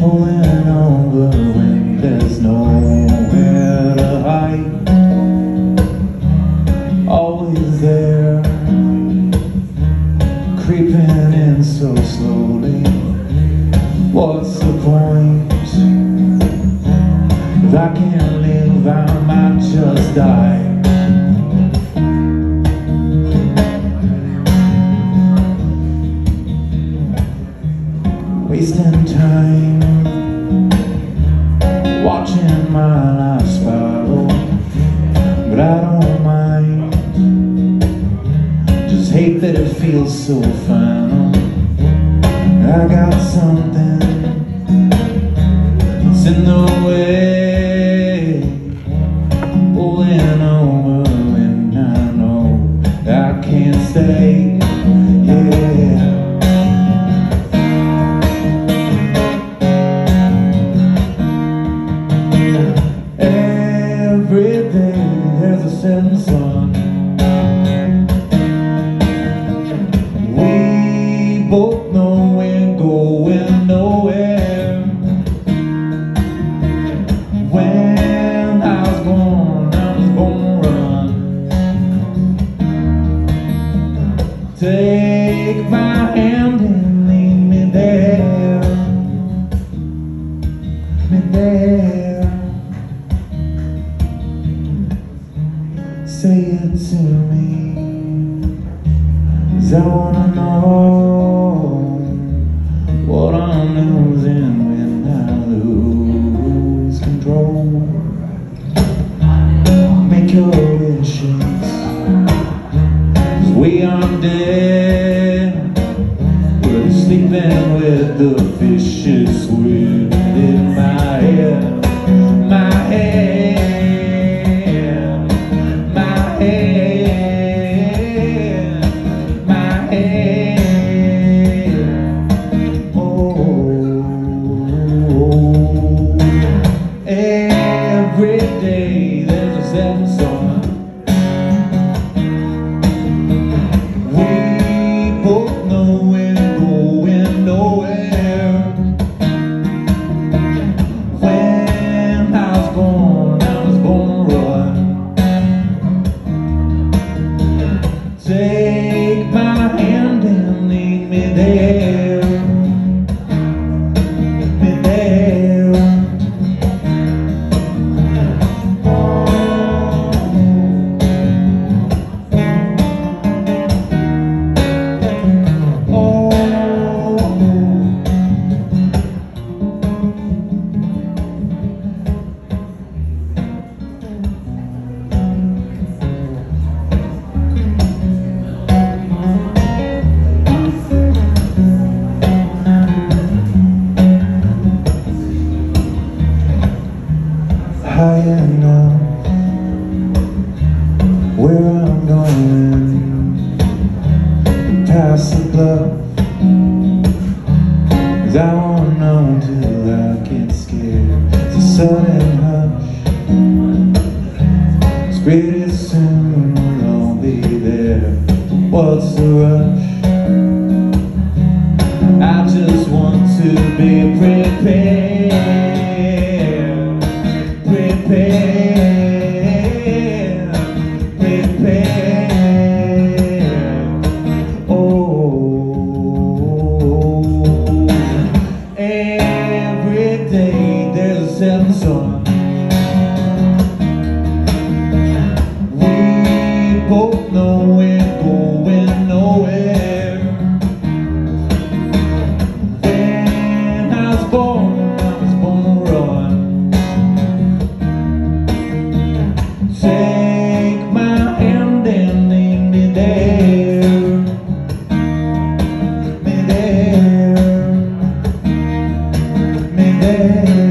pulling over when there's nowhere to hide. Always there, creeping in so slowly. What's the point? If I can't live, I might just die. Wasting time, watching my life spiral, but I don't mind. Just hate that it feels so final. I got something that's in the way, pulling over when I know I can't stay. Yeah. Every day there's a setting sun. We both know we're going nowhere. When I was born to run. Take my hand and lead me there. Me there. Say it to me, 'cause I wanna know what I'm losing when I lose control. Make your wishes, 'cause we aren't dead. We're sleeping with the fishes swimming in my head. My head. Every day there's a setting sun. We both know we're going nowhere. When I was born to run. Take my hand and lead me there. Me there. High enough where I'm going, past the bluff, 'cause I won't know till I get scared. It's a sudden hush, it's pretty soon we'll all be there. What's the rush? I just want to be prepared. Every day there's a setting sun. We both know we're going nowhere. When I was born to run. Take my hand and lead me there. Me there. Me there.